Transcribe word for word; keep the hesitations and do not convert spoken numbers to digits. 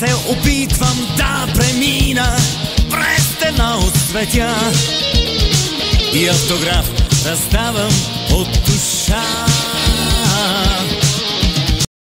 се опитвам да премина през стена от светя и автограф раздавам от